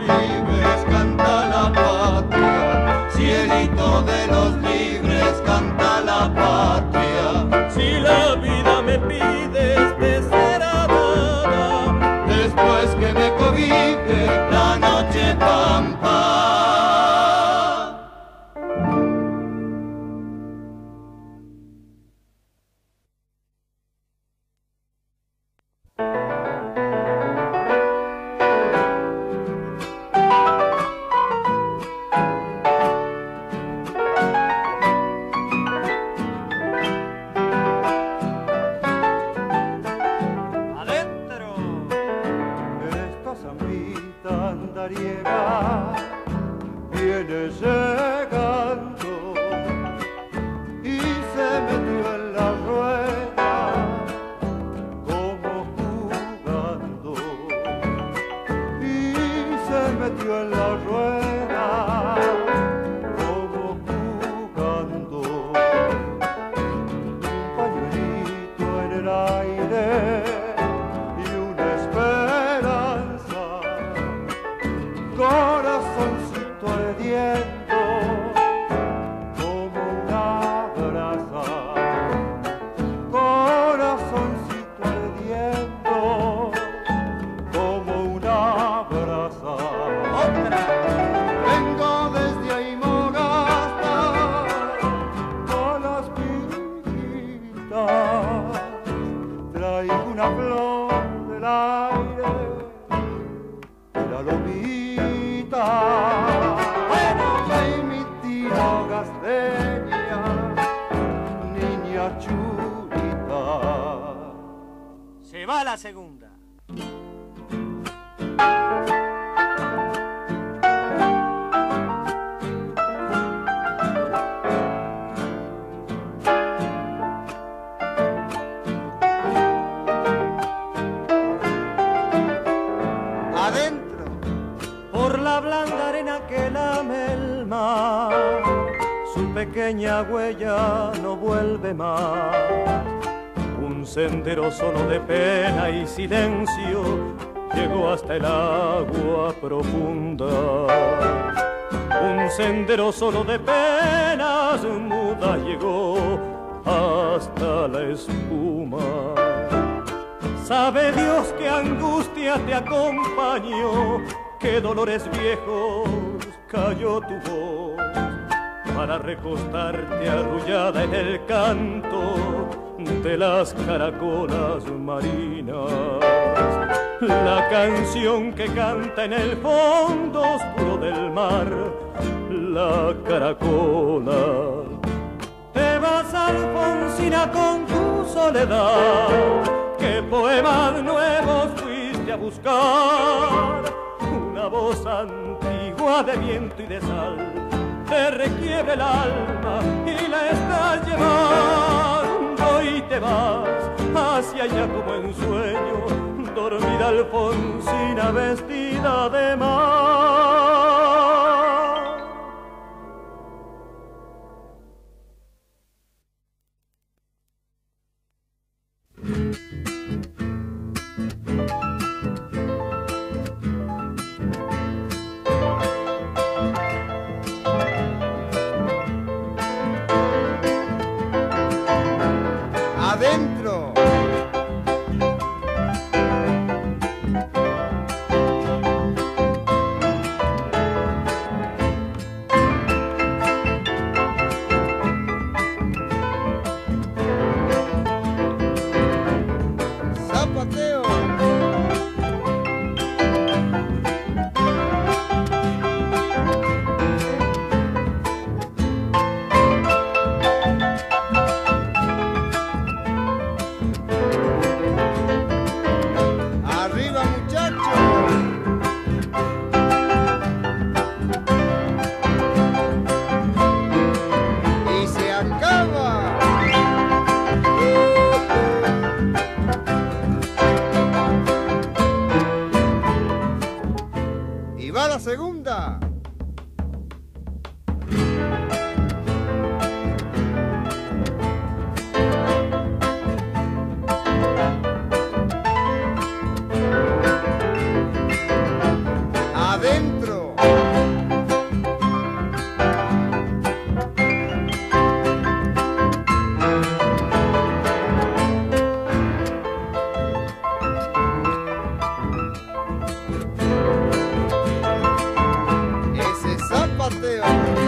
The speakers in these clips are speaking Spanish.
libres canta la patria, cielito de los libres canta la patria. Si la vida me pides te será dada, después que me cobije la noche pampa. Viene llegando y se metió en la rueda como jugando, y se metió en la rueda como jugando. Un pañuelito en el aire y una esperanza, corazoncito ardiendo como una brasa, corazoncito ardiendo como una brasa. Otra. Vengo desde Aymogasta con las piquitas, traigo una flor del aire, la lomita. Gasteña, niña chulita. se va la segunda. Adentro, Por la blanda arena que lame el mar, su pequeña huella no vuelve más. Un sendero solo de pena y silencio llegó hasta el agua profunda. Un sendero solo de penas mudas llegó hasta la espuma. Sabe Dios qué angustia te acompañó, qué dolores viejos cayó tu voz para recostarte arrullada en el canto de las caracolas marinas. La canción que canta en el fondo oscuro del mar, la caracola. Te vas, Alfonsina, con tu soledad, qué poemas nuevos fuiste a buscar. Una voz antigua de viento y de sal te requiere el alma y la estás llevando, y te vas hacia allá como en sueño, dormida Alfonsina vestida de mar. adentro. Zapateo. Arriba, muchachos. Y se acaba. Y va la segunda. Adentro. Ese zapateo.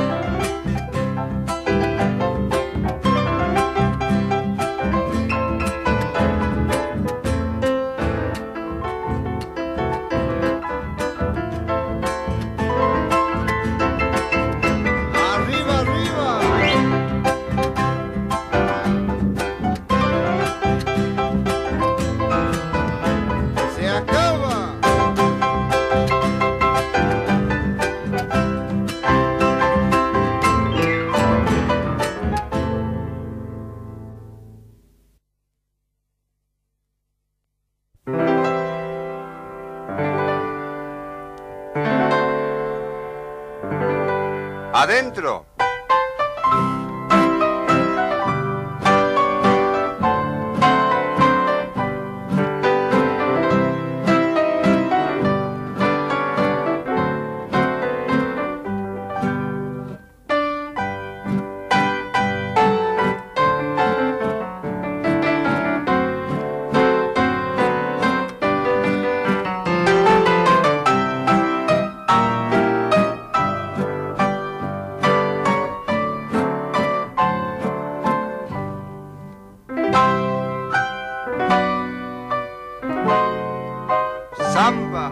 Arriba, arriba. Se acaba. Adentro. Samba.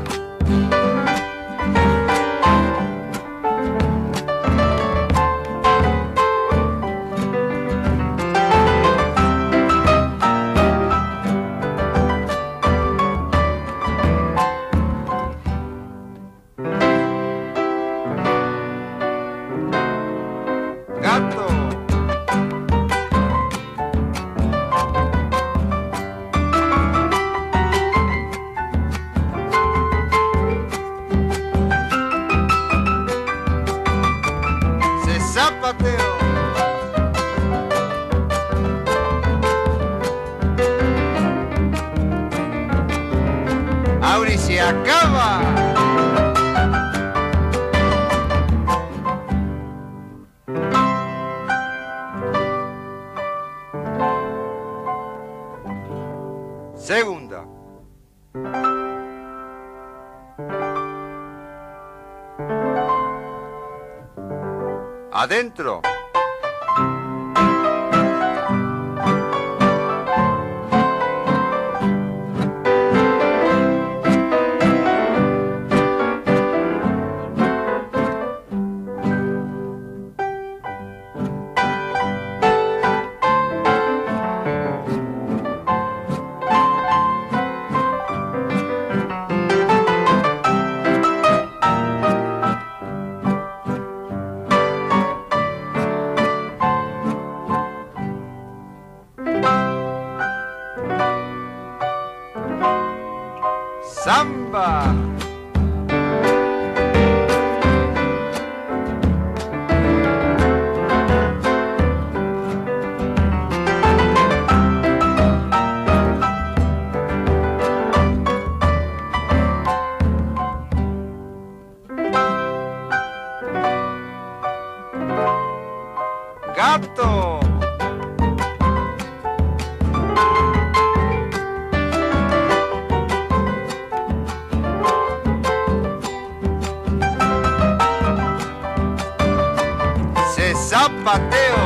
Gato. Se zapateo. Ahora y se acaba. Segunda. Adentro. Samba. Gato. Se zapateo.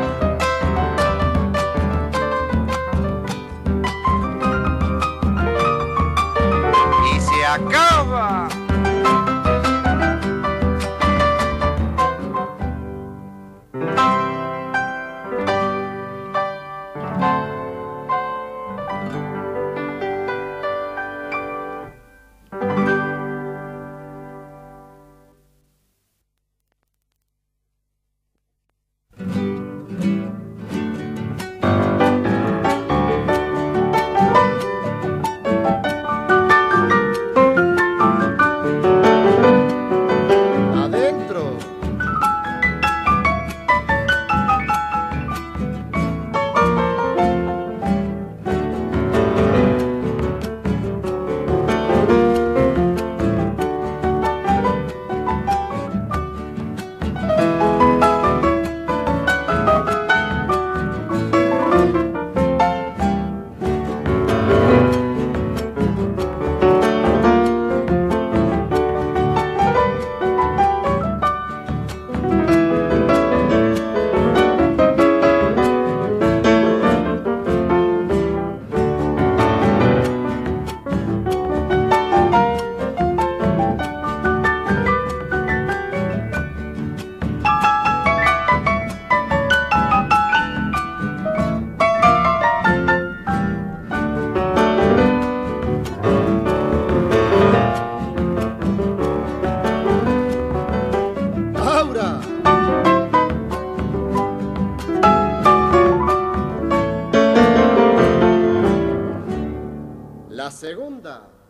Y se acaba.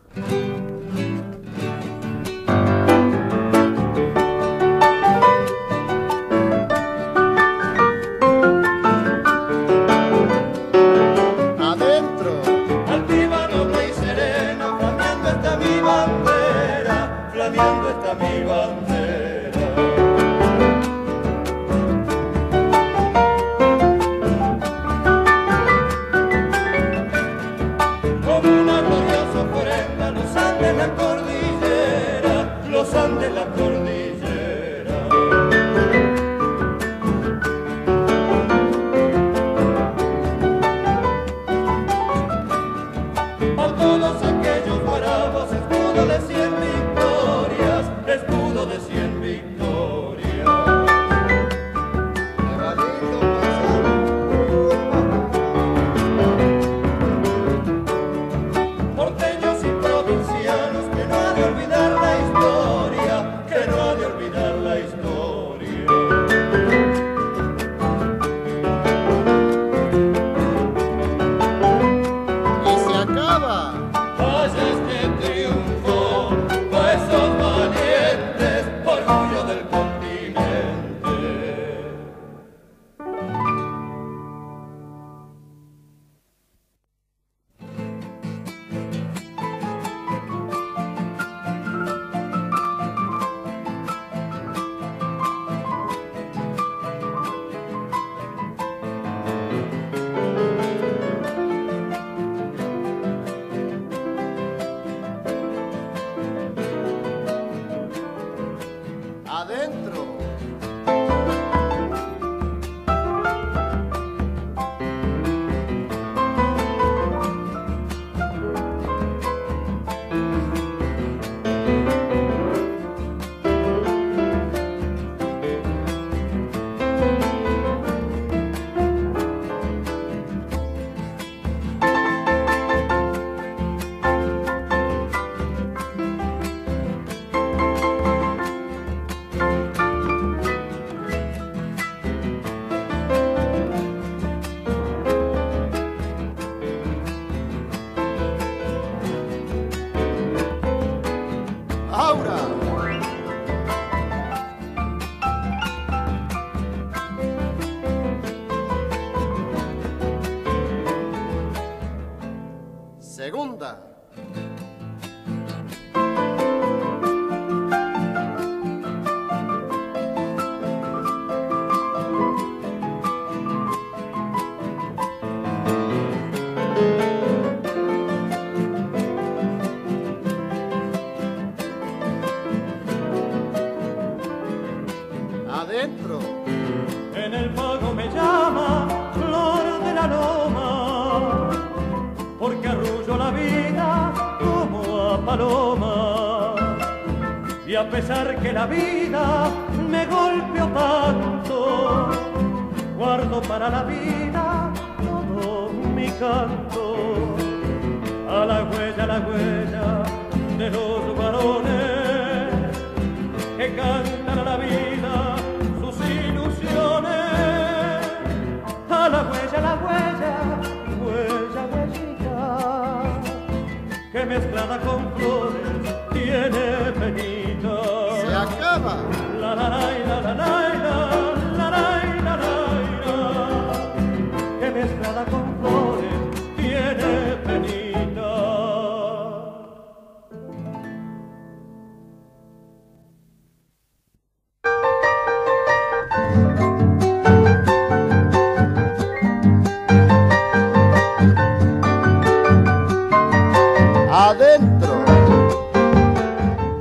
Segunda. Adentro. En el pago me llama flor de la loma, porque arrullo la vida como a paloma. Y a pesar que la vida me golpeó tanto, guardo para la vida todo mi canto. A la huella de los varones que cantan a la vida sus ilusiones. A la huellita, que mezclada con flores tiene penita. Se acaba. La la la la la la la la, que mezclada con flores tiene penita. Adentro.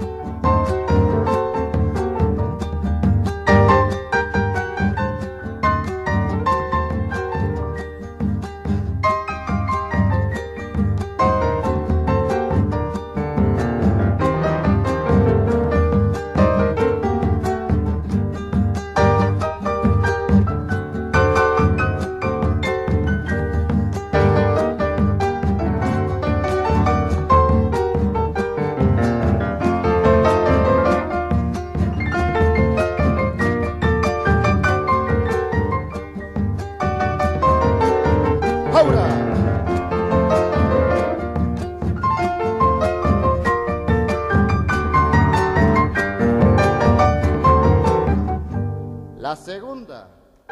La segunda.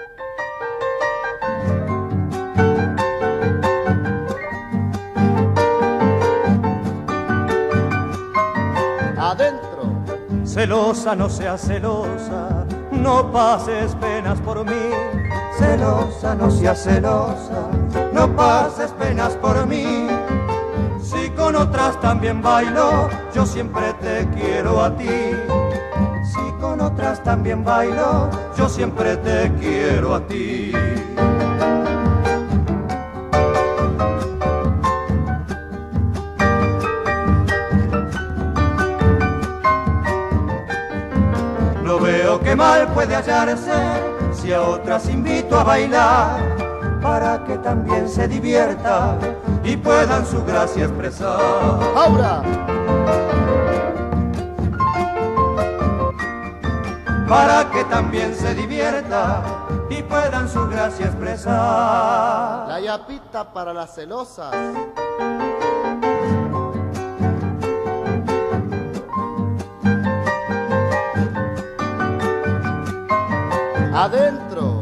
Adentro. Celosa, no seas celosa, no pases penas por mí. Celosa, no seas celosa, no pases penas por mí. Si con otras también bailo, yo siempre te quiero a ti. Si con otras también bailo, yo siempre te quiero a ti. no veo qué mal puede hallarse si a otras invito a bailar, para que también se divierta y puedan su gracia expresar. Ahora. Para que también se divierta y puedan su gracia expresar. La yapita para las celosas. Adentro.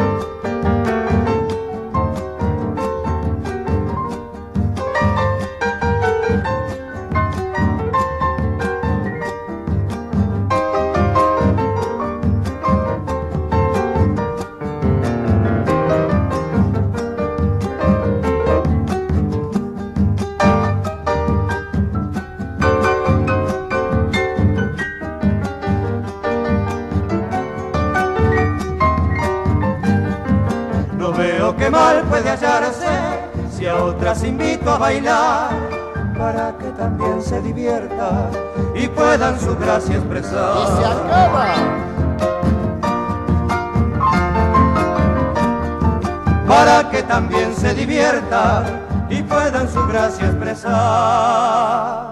Qué mal puede hallarse si a otras invito a bailar, para que también se divierta y puedan su gracia expresar. Y se acaba. Para que también se divierta y puedan su gracia expresar.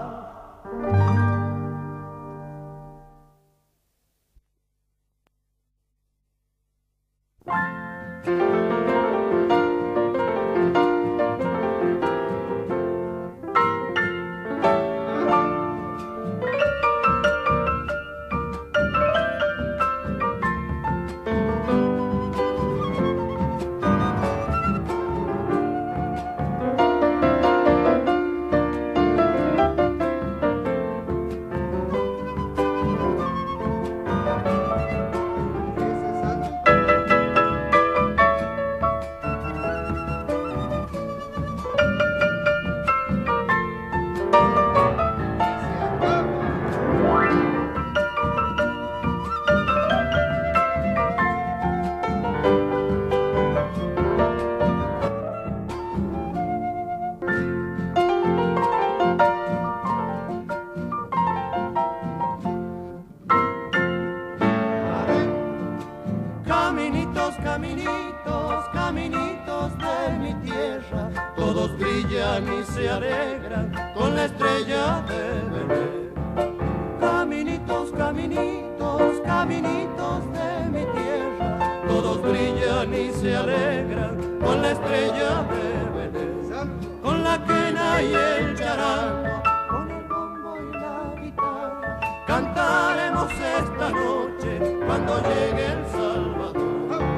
Caminitos, caminitos de mi tierra, todos brillan y se alegran con la estrella de Belén. Caminitos, caminitos, caminitos de mi tierra, todos brillan y se alegran con la estrella de Belén. Con la quena y el charango, con el bombo y la guitarra, cantaremos esta noche cuando llegue el Salvador.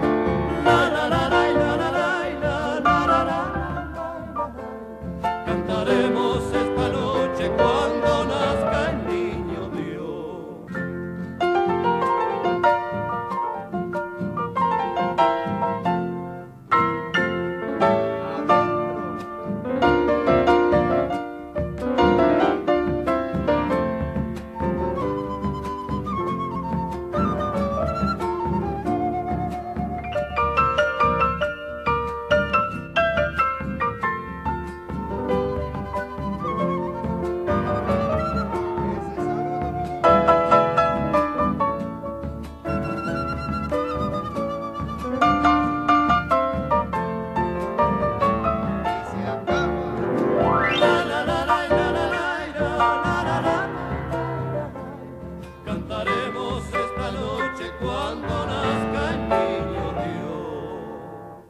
Cantaremos esta noche cuando nazca el niño Dios. Cantaremos esta noche cuando nazca el niño Dios.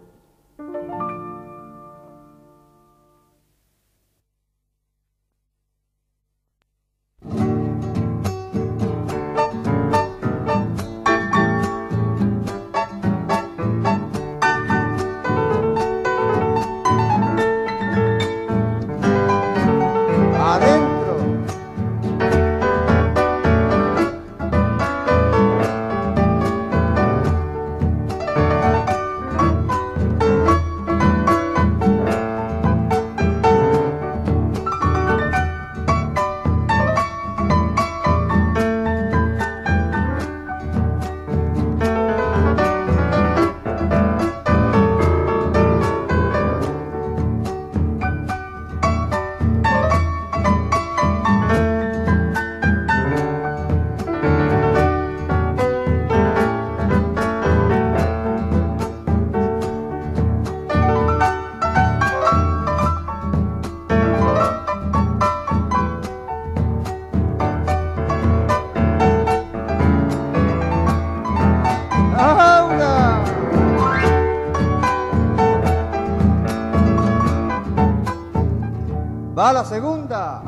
Va la segunda.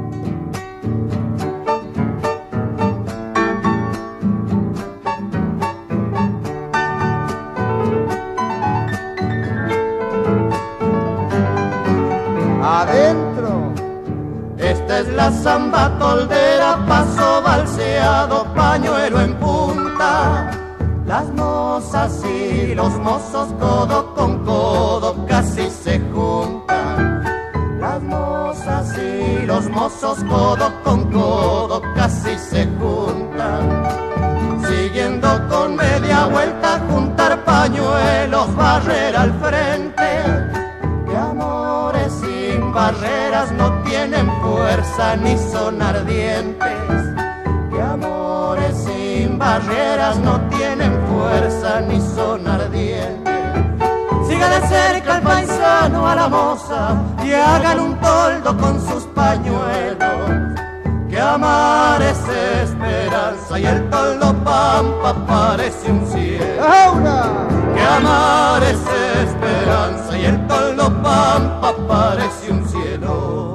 Adentro. Esta es la samba toldera, paso balseado, pañuelo en punta. Las mozas y los mozos codo con codo casi se juntan. Las mozas y los mozos codo con codo casi se juntan. Siguiendo con media vuelta, juntar pañuelos, barrera al frente. Que amores sin barreras no tienen fuerza ni son ardientes. Que amores sin barreras no tienen fuerza ni son ardientes. Siga de cerca al paisano, a la moza, y hagan un toldo con sus pañuelos. Que amar es esperanza y el toldo pampa parece un cielo. ¡Ahora! Que amar es esperanza y el toldo pampa parece un cielo.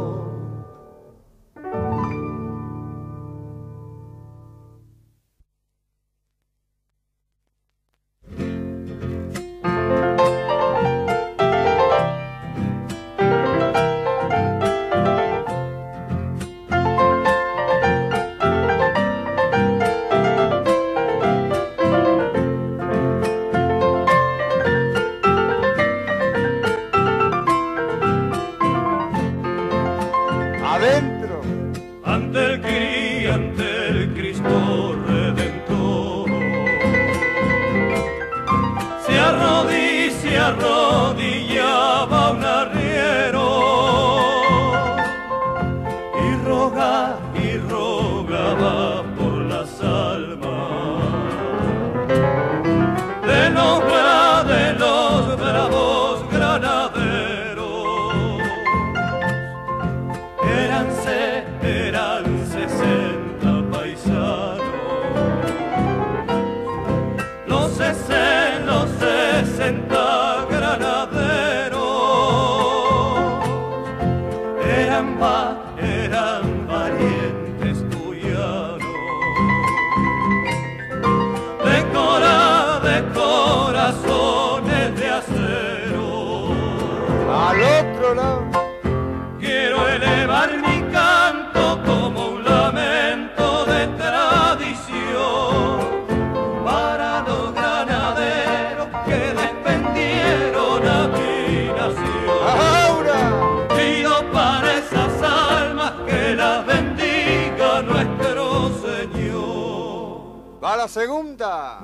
Adentro. Ante el Cristo Redentor, se arrodillaba un arriero y rogaba por las almas de los bravos granaderos. Eran 60 paisanos, los 60 granaderos, eran valientes cuyanos, de corazones de acero. Al otro lado. Quiero elevar mi canto como un lamento de tradición para los granaderos que defendieron a mi nación. ¡Ahora! Pido para esas almas que las bendiga nuestro Señor. Va la segunda.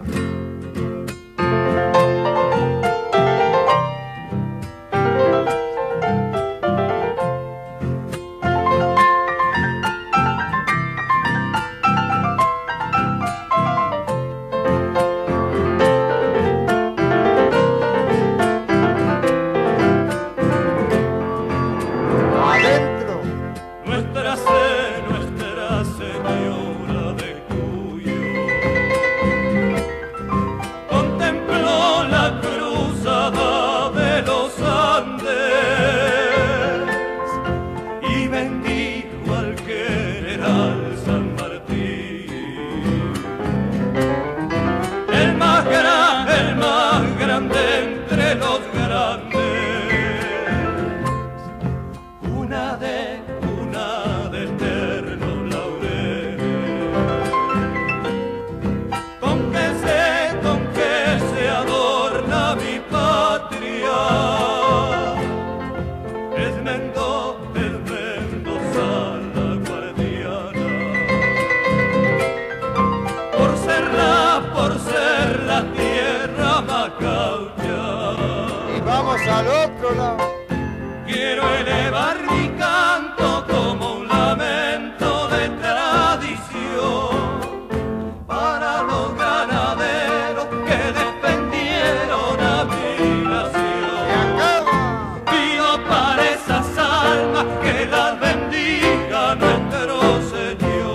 Adentro. Nuestra Señora del Cuyo contempló la cruzada de los Andes y bendijo al general San Martín, el más grande entre los grandes. Una de eternos laureles, con que se adorna mi patria, es Mendoza la guardiana, por ser la tierra macaucha. Y vamos al otro lado. Quiero elevar mi canto como un lamento de tradición para los ganaderos que defendieron a mi nación. ¡Se acaba! Pido para esas almas que las bendiga nuestro Señor.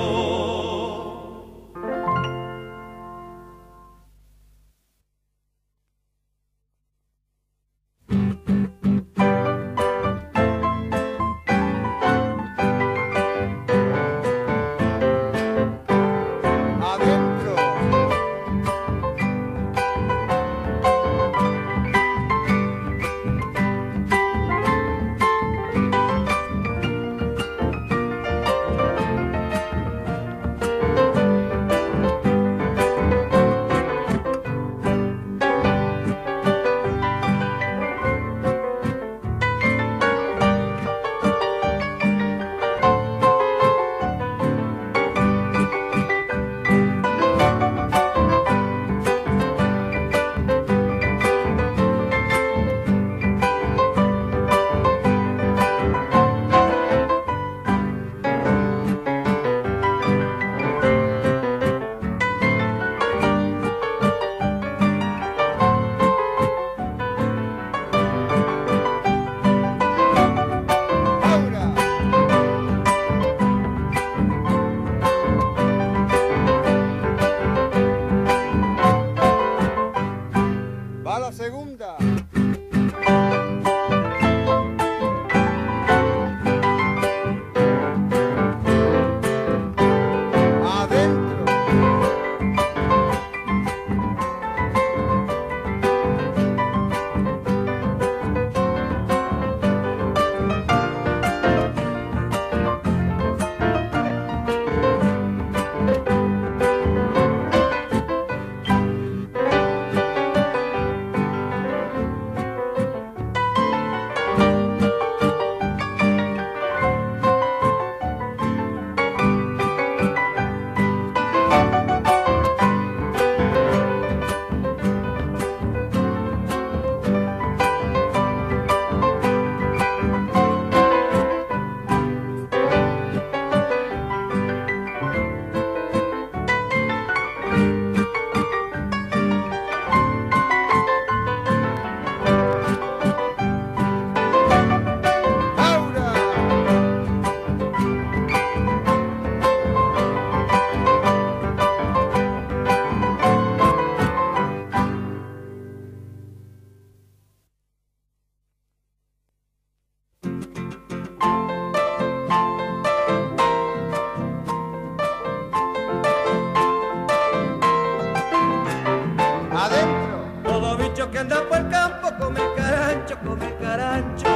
que anda por el campo come el carancho, come el carancho.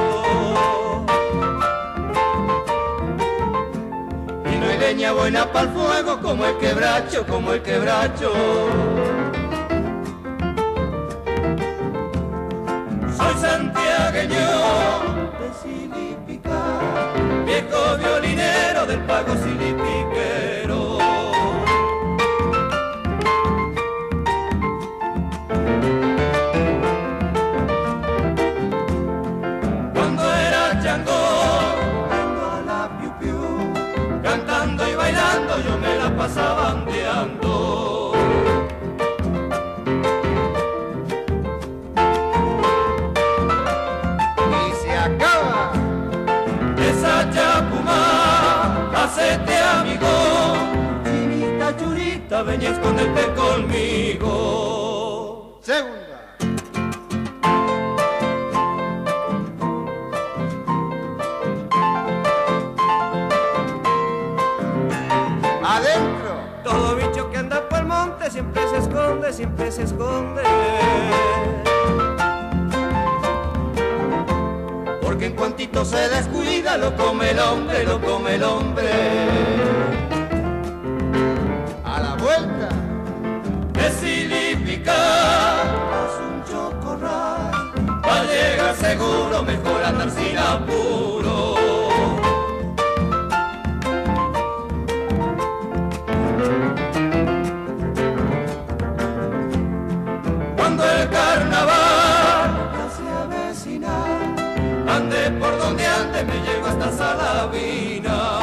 Y no hay leña buena para el fuego como el quebracho, como el quebracho. Soy santiagueño de Silipica, viejo violinero del pago silipiquero. Cuando era chango, jugando a la piu piu, cantando y bailando yo me la pasaba ondeando. Hacete amigo, chinita churita, ven y escóndete conmigo. Segunda. Adentro. Todo bicho que anda por el monte siempre se esconde, siempre se esconde. Porque en cuantito se descuida lo come el hombre, lo come el hombre. A la vuelta. De Silipica haz un chocorral, va a llegar seguro, mejor andar sin apuro. Cuando el carnaval se avecina, ande por donde ande, me llego hasta Salavina.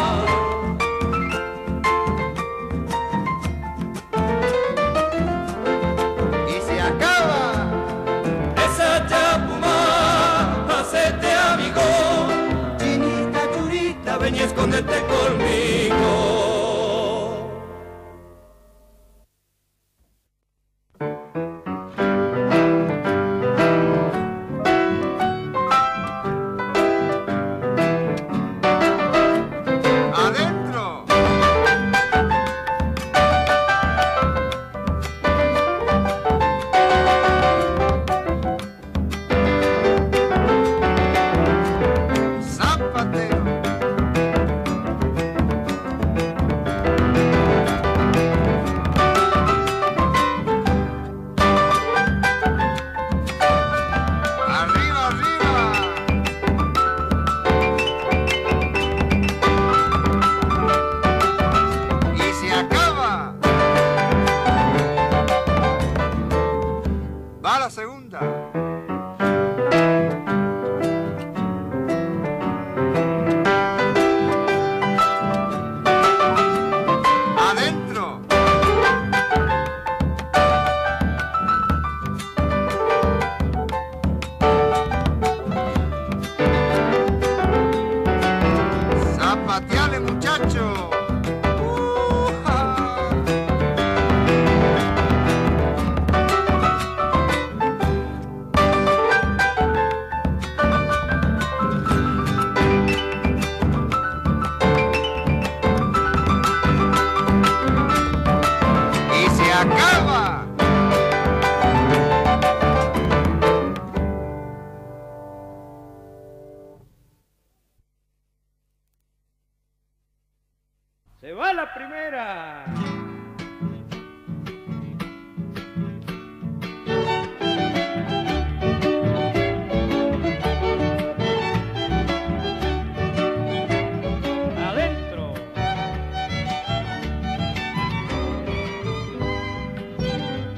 Y se acaba. Esa chapuma, hacete amigo, chinita churita, ven y escóndete conmigo. Se va la primera. Adentro.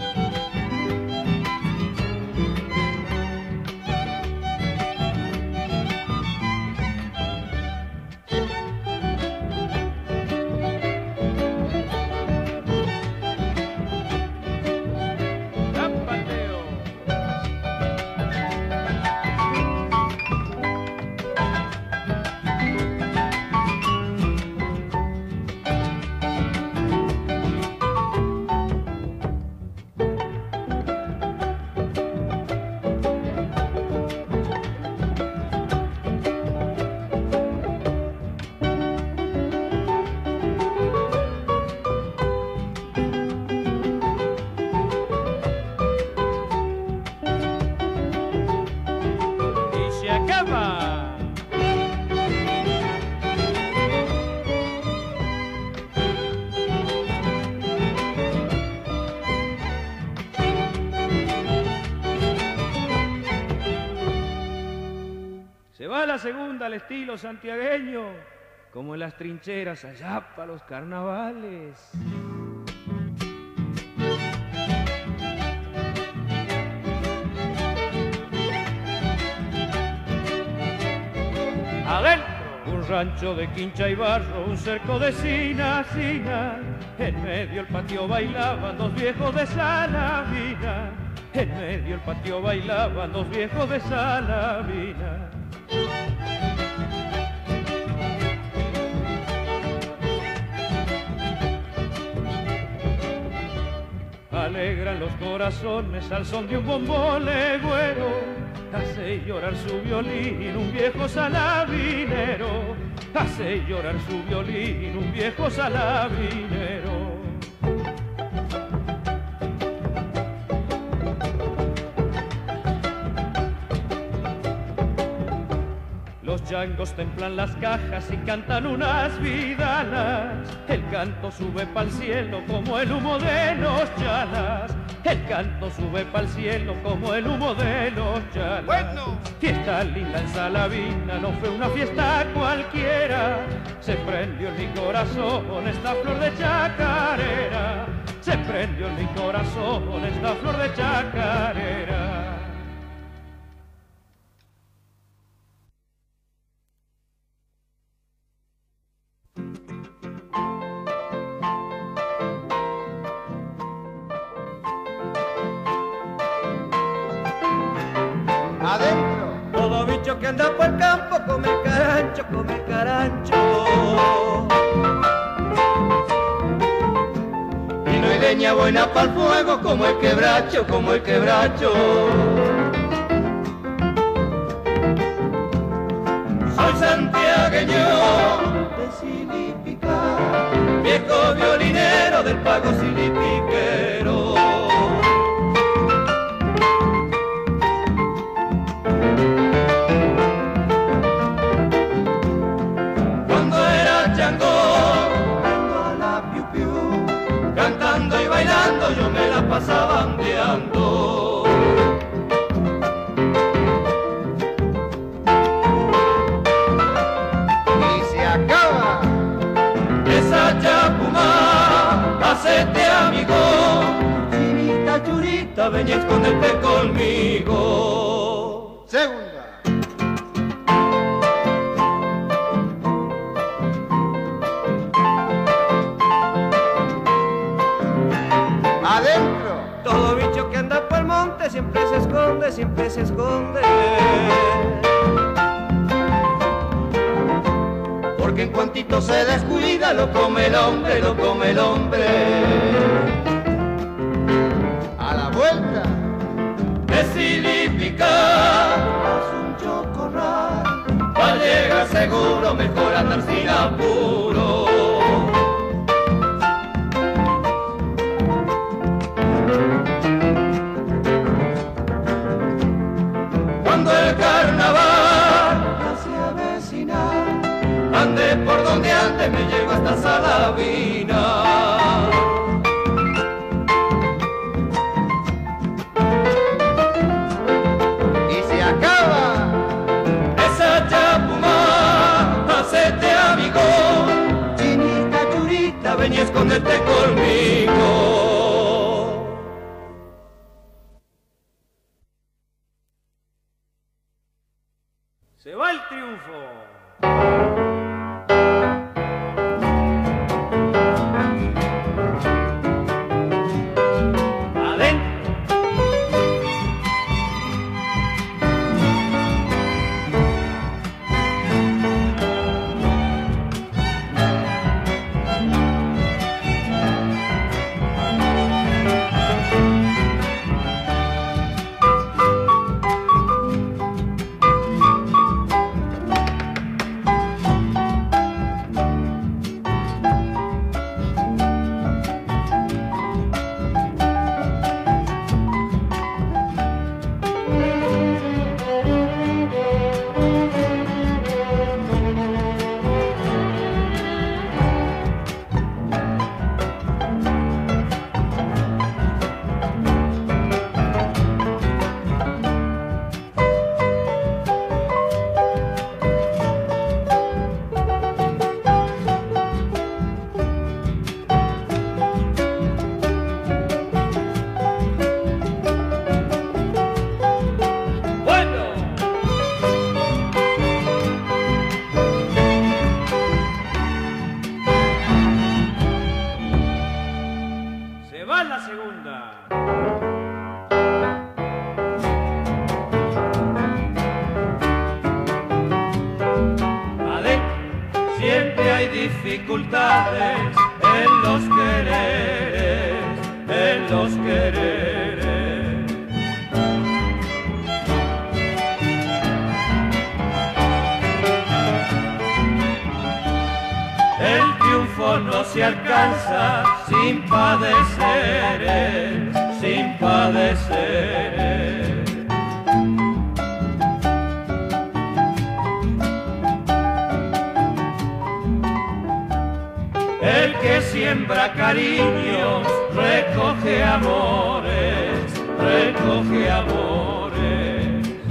segunda al estilo santiagueño, como en las trincheras allá para los carnavales. Adentro, un rancho de quincha y barro, un cerco de sina, en medio el patio bailaban dos viejos de Salavina, en medio el patio bailaban dos viejos de Salavina. Alegran los corazones al son de un bombo legüero, hace llorar su violín un viejo salavinero, hace llorar su violín un viejo salavinero. Los changos templan las cajas y cantan unas vidalas, el canto sube pa'l cielo como el humo de los chalas, el canto sube pa'l cielo como el humo de los chalas. Bueno. Fiesta linda en Salavina, no fue una fiesta cualquiera, se prendió en mi corazón esta flor de chacarera, se prendió en mi corazón esta flor de chacarera. Adentro. Todo bicho que anda por el campo come carancho, come carancho. Y no hay leña buena para el fuego como el quebracho, como el quebracho. Soy santiagueño de Silipica, viejo violinero del pago silipiquero. Yo me la pasaba ondeando. Y se acaba. Esa chapumá, hacete amigo. Chinita churita, ven y escóndete conmigo. Segunda. Adentro. Todo bicho que anda por el monte siempre se esconde, siempre se esconde. Porque en cuantito se descuida lo come el hombre, lo come el hombre. A la vuelta. De Silipica, haz un chocorral, va a llegar seguro, mejor andar sin apuro. Cuando el carnaval se avecina, ande por donde ande, me llego hasta Salavina. Y se acaba. Esa chapumá, hacete amigo. Chinita churita, ven y escóndete conmigo. Se va el triunfo. dificultades en los quereres, en los quereres. El triunfo no se alcanza sin padeceres, sin padeceres. El que siembra cariños recoge amores, recoge amores.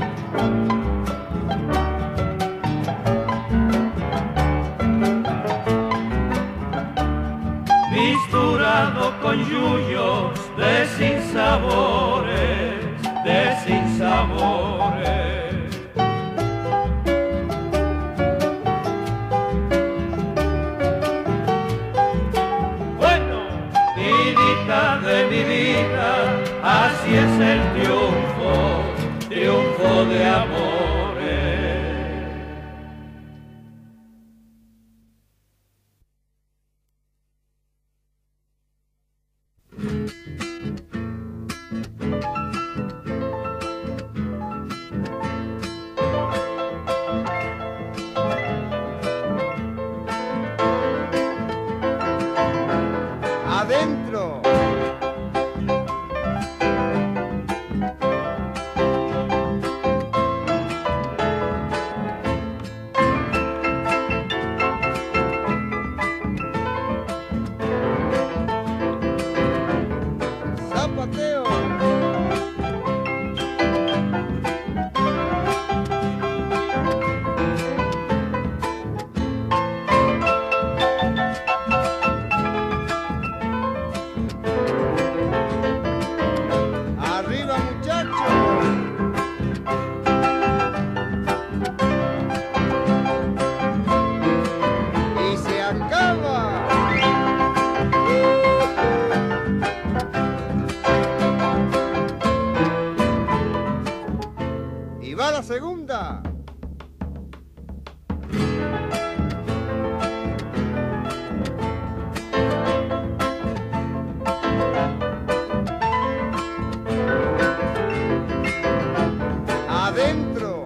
Misturado con yuyos de sinsabores, de sinsabores. De mi vida, así es el triunfo, triunfo de amores. Adentro. Zapateo. Arriba, muchachos. Y se acaba. Y va la segunda. Adentro.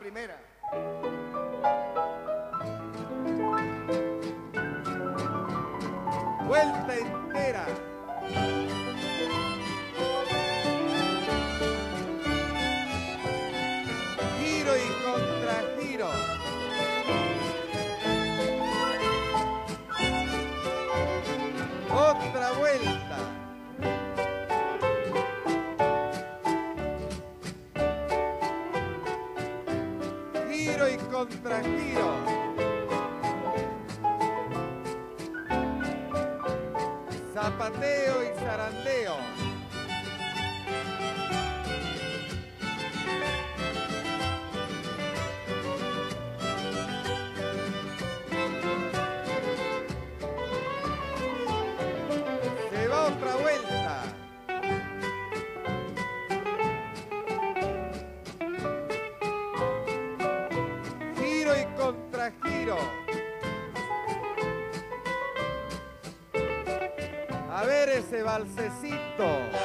primera. Vuelta entera. Giro y contragiro. Otra vuelta. Giro y contragiro. Zapateo y zarandeo. Se va otra vuelta. Giro y contragiro. A ver ese balsecito.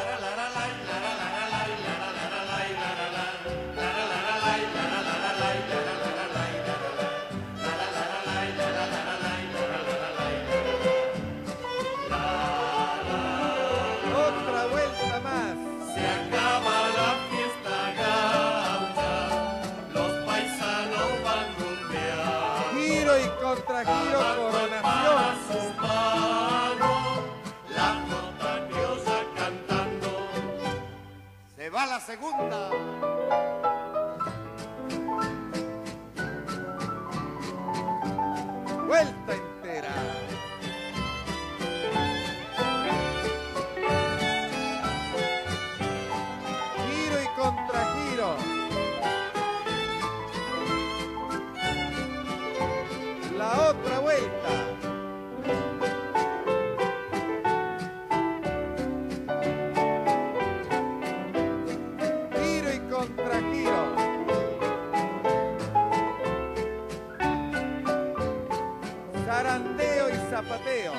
Otra vuelta más. Se acaba la fiesta gaucha, los paisanos van rumbeando. Giro y contragiro, coronación. Sus manos, la nota criolla cantando. Se va la segunda. Vuelta entera. Giro y contragiro. La otra vuelta. Giro y contragiro. Zarandeo y zapateo.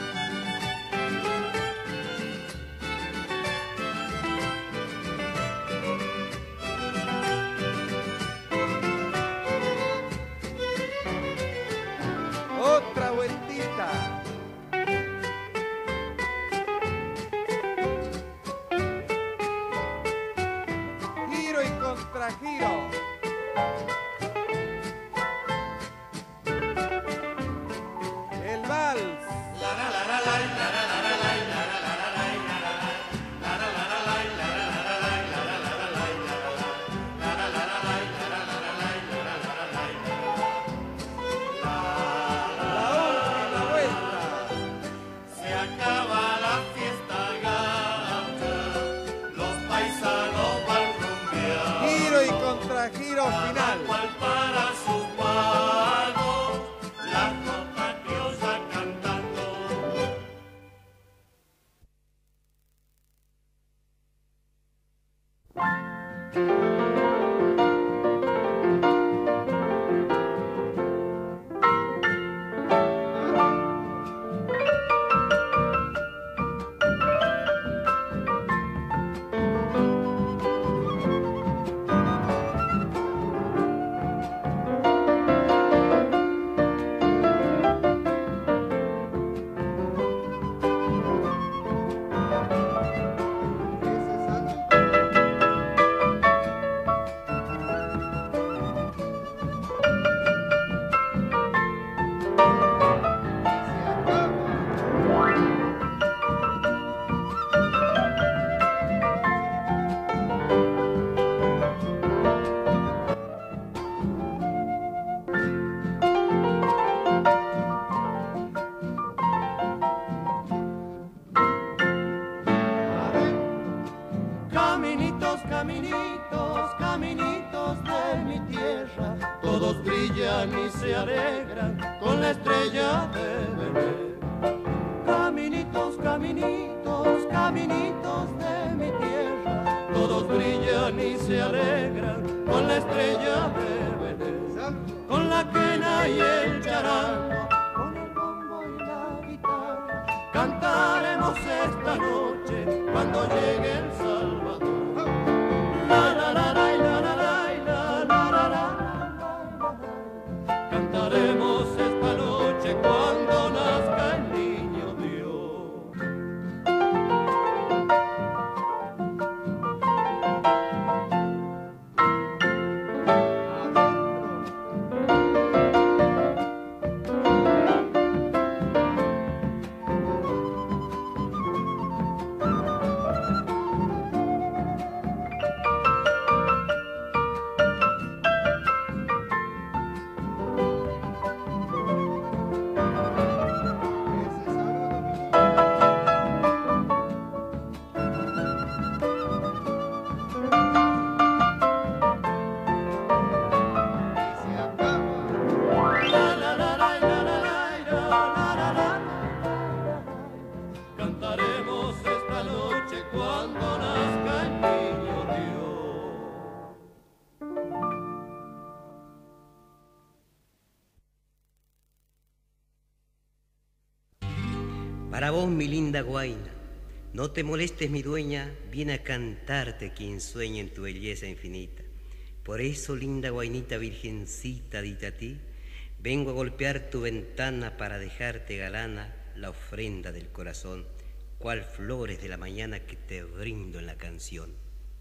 Otra vueltita. Giro y contragiro. El vals. La última vuelta. Se acaba la fiesta gaucha, los paisanos van rumbeando. Giro y contragiro final. Cual para sus manos, la nota criolla cantando. Caminitos, caminitos, caminitos de mi tierra, todos brillan y se alegran con la estrella de Belén. Caminitos, caminitos, caminitos de mi tierra, todos brillan y se alegran con la estrella de Belén. Con la quena y el charango, con el bombo y la guitarra, cantaremos esta noche cuando llegue el Salvador. La la la la la la la la la la la. Para vos, mi linda guaina, no te molestes, mi dueña, viene a cantarte quien sueña en tu belleza infinita. Por eso, linda guainita, virgencita de Itatí, vengo a golpear tu ventana para dejarte galana la ofrenda del corazón, cual flores de la mañana que te brindo en la canción.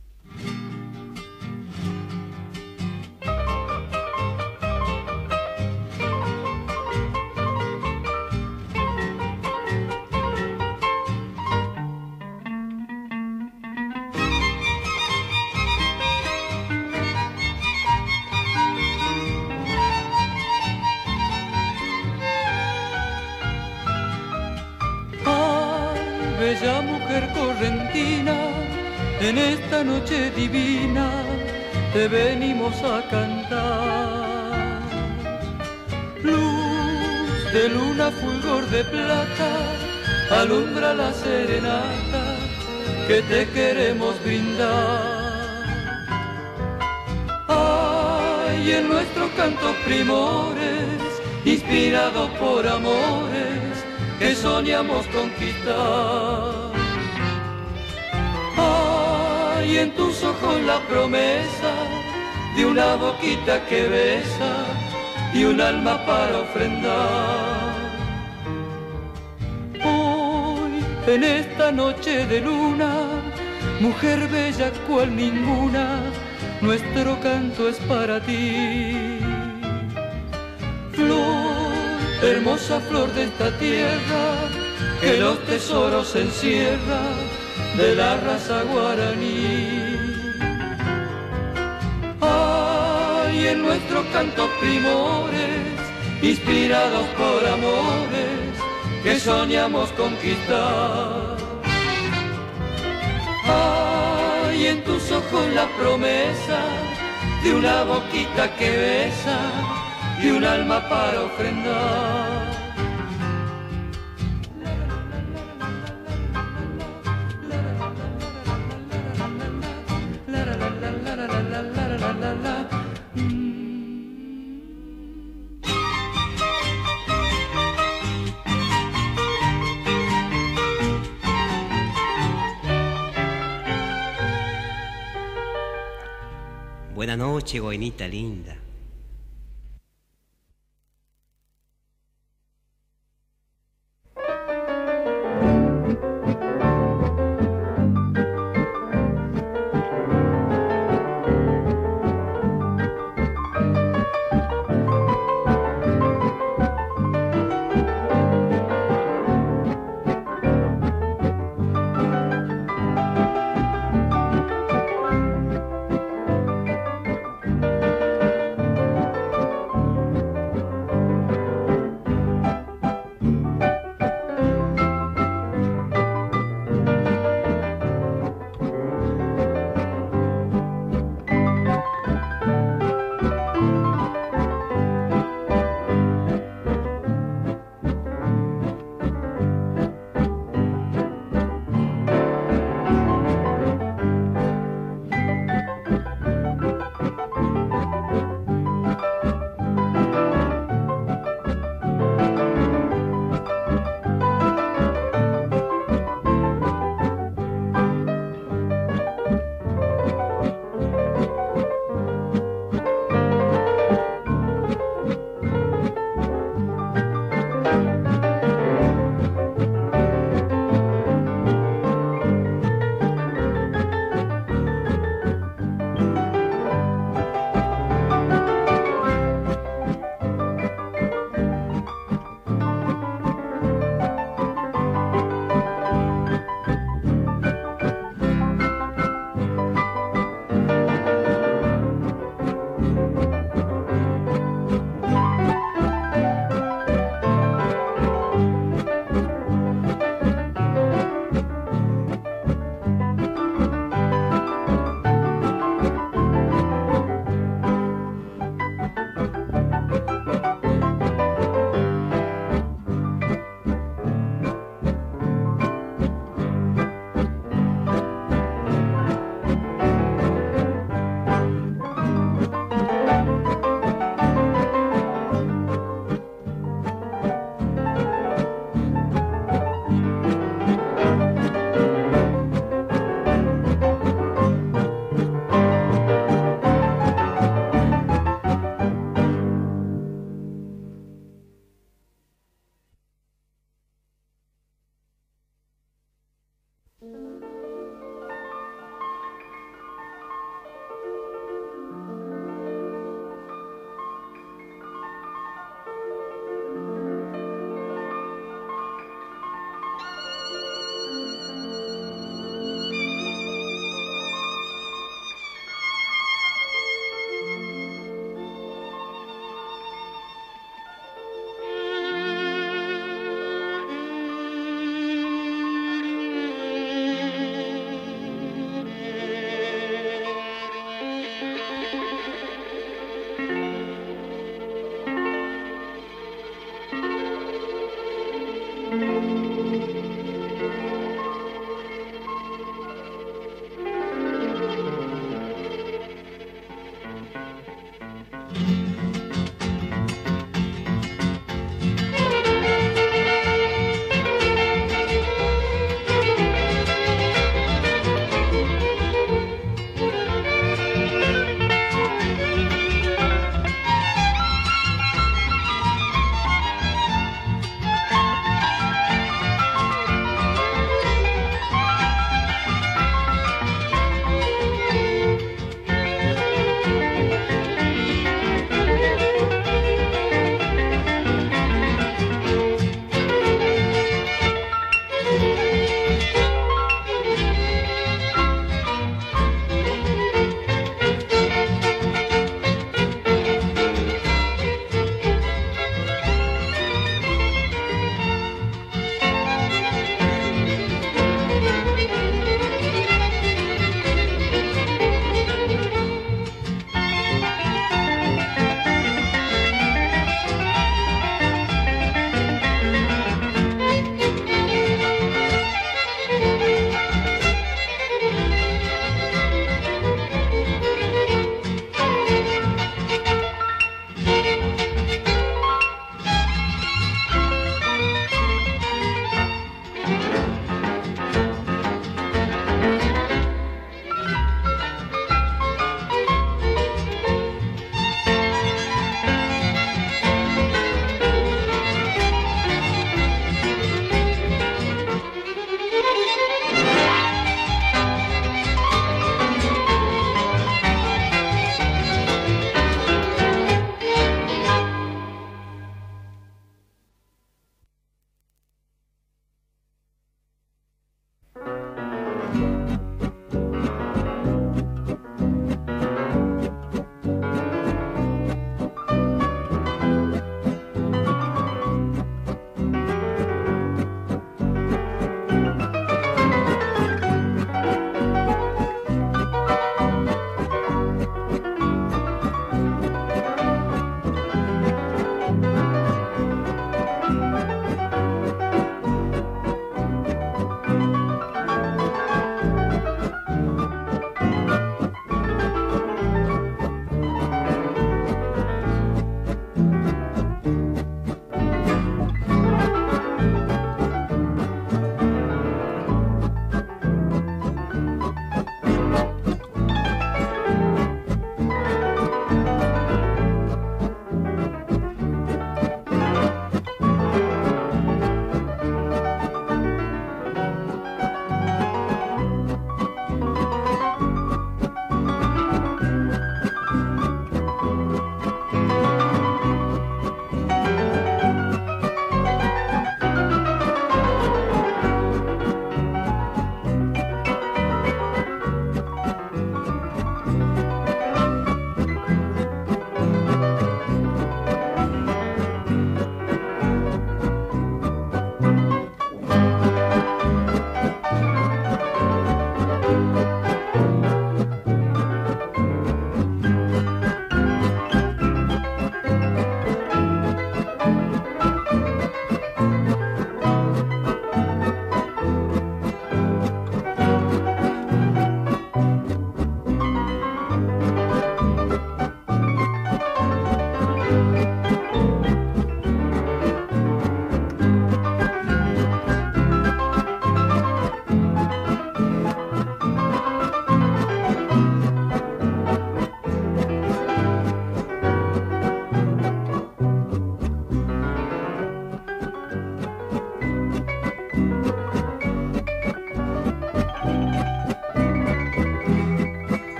Bella mujer correntina, en esta noche divina te venimos a cantar. Luz de luna, fulgor de plata, alumbra la serenata que te queremos brindar. Ay, en nuestro canto primores, inspirado por amores que soñamos conquistar. Hay en tus ojos la promesa de una boquita que besa y un alma para ofrendar. Hoy, en esta noche de luna, mujer bella cual ninguna, nuestro canto es para ti. Flor, hermosa flor de esta tierra, que los tesoros encierra de la raza guaraní. Ay, en nuestro canto primores, inspirados por amores que soñamos conquistar. Ay, en tus ojos la promesa de una boquita que besa y un alma para ofrendar. Buenas noches, guainita linda.